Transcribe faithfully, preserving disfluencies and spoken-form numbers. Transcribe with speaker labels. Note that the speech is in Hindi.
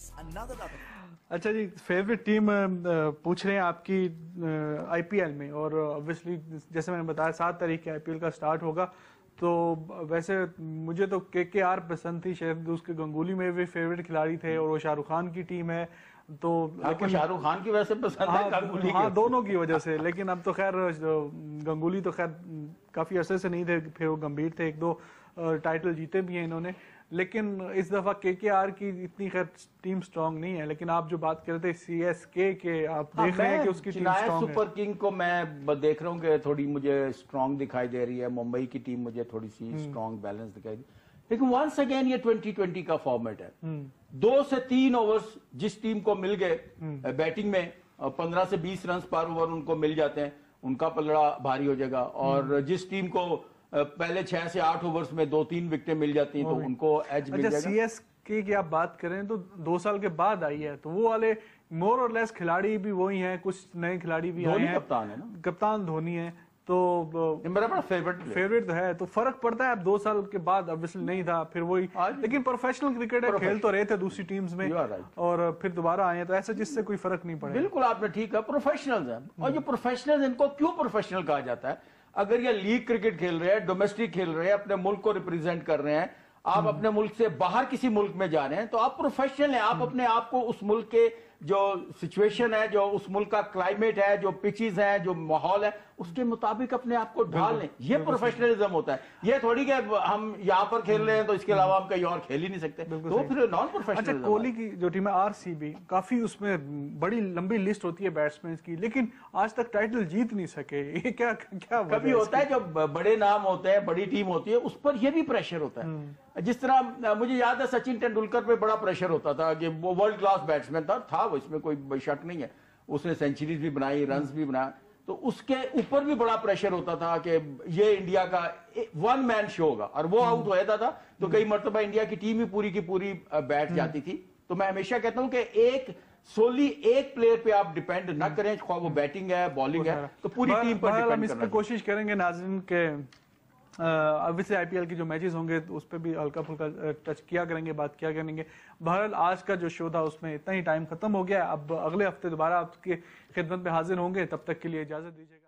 Speaker 1: अच्छा जी, फेवरेट टीम पूछ रहे हैं आपकी आईपीएल में, और ऑब्वियसली जैसे मैंने बताया सात तारीख के आईपीएल का स्टार्ट होगा। तो वैसे मुझे तो के के आर पसंद थी, शायद उसके गंगूली में भी फेवरेट खिलाड़ी थे, और वो शाहरुख खान की टीम है। तो
Speaker 2: लेकिन शाहरुख खान की वजह से पसंद है, गंगूली
Speaker 1: हाँ, दोनों की वजह से। लेकिन अब तो खैर गंगूली तो खैर काफी अरसे से नहीं थे, फिर वो गंभीर थे, एक दो टाइटल जीते भी हैं इन्होंने। लेकिन इस दफा के के आर की इतनी खैर टीम स्ट्रांग नहीं है। लेकिन आप जो बात कर रहे थे सी एस के के, आप
Speaker 2: हाँ,
Speaker 1: देख रहे हैं कि उसकी टीम स्ट्रांग है।
Speaker 2: सुपर किंग को मैं देख रहा हूँ कि थोड़ी मुझे स्ट्रांग दिखाई दे रही है। मुंबई की टीम मुझे थोड़ी सी स्ट्रांग बैलेंस दिखाई दे, लेकिन वंस अगेन ये ट्वेंटी ट्वेंटी का फॉर्मेट है। दो से तीन ओवर्स जिस टीम को मिल गए बैटिंग में, पंद्रह से बीस रन पर ओवर उनको मिल जाते हैं, उनका पलड़ा भारी हो जाएगा। और जिस टीम को पहले छह से आठ ओवर्स में दो तीन विकेटें मिल जाती हैं, तो उनको एज मिल जाएगा।
Speaker 1: सीएसके की आप बात करें तो दो साल के बाद आई है, तो वो वाले मोर और लेस खिलाड़ी भी वही हैं, कुछ नए खिलाड़ी भी आए हैं।
Speaker 2: कप्तान है ना,
Speaker 1: कप्तान धोनी है, तो
Speaker 2: मेरा बड़ा फेवरेट
Speaker 1: फेवरेट तो है। तो फर्क पड़ता है, अब दो साल के बाद ऑब्वियसली नहीं था, फिर वही। लेकिन प्रोफेशनल क्रिकेट है, खेल तो रहे थे दूसरी टीम्स में, और फिर दोबारा आए, तो ऐसा जिससे कोई फर्क नहीं पड़ेगा।
Speaker 2: बिल्कुल आपने ठीक है, प्रोफेशनल्स हैं। और जो प्रोफेशनल्स, इनको क्यों प्रोफेशनल कहा जाता है? अगर ये लीग क्रिकेट खेल रहे हैं, डोमेस्टिक खेल रहे हैं, अपने मुल्क को रिप्रेजेंट कर रहे हैं, आप अपने मुल्क से बाहर किसी मुल्क में जा रहे हैं, तो आप प्रोफेशनल हैं। आप अपने आप को उस मुल्क के जो सिचुएशन है, जो उस मुल्क का क्लाइमेट है, जो पिचेस है, जो माहौल है, उसके मुताबिक अपने आप को ढाल लें। ये प्रोफेशनलिज्म होता है। ये थोड़ी कि हम यहाँ पर खेल रहे हैं तो इसके अलावा हम कहीं और खेल ही नहीं सकते, तो फिर नॉन प्रोफेशनल।
Speaker 1: अच्छा, कोहली की जो टीम है आरसीबी, काफी उसमें बड़ी लंबी लिस्ट होती है बैट्समैन की, लेकिन आज तक टाइटल जीत नहीं सके। ये क्या क्या
Speaker 2: कभी होता है? जब बड़े नाम होते हैं, बड़ी टीम होती है, उस पर यह भी प्रेशर होता है। जिस तरह मुझे याद है सचिन तेंदुलकर पे बड़ा प्रेशर होता था कि वो वर्ल्ड क्लास बैट्समैन था था वो, इसमें कोई शक नहीं है। उसने सेंचुरीज भी बनाई, रन्स भी बनाया, तो उसके ऊपर भी बड़ा प्रेशर होता था कि ये इंडिया का वन मैन शो होगा, और वो आउट हो जाता था तो कई मरतबा इंडिया की टीम ही पूरी की पूरी बैठ जाती थी। तो मैं हमेशा कहता हूं कि एक सोली एक प्लेयर पे आप डिपेंड ना करें, ख्वाह वो बैटिंग है, बॉलिंग है, तो पूरी टीम पर डिपेंड
Speaker 1: हम इस पे कोशिश करेंगे नाज़रीन के। ऑब्वियसली आईपीएल के जो मैचेस होंगे तो उस पर भी हल्का फुल्का टच किया करेंगे, बात किया करेंगे। बहरहाल आज का जो शो था उसमें इतना ही टाइम खत्म हो गया। अब अगले हफ्ते दोबारा आपके खिदमत में हाजिर होंगे, तब तक के लिए इजाजत दीजिए।